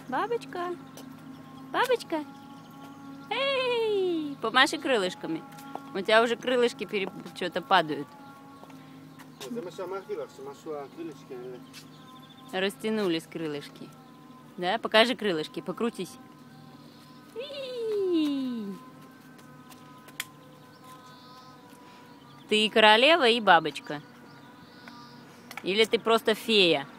Бабочка. Бабочка. Эй! Помаши крылышками. У тебя уже крылышки что-то падают. Растянулись крылышки. Да, покажи крылышки, покрутись. Ты и королева, и бабочка. Или ты просто фея?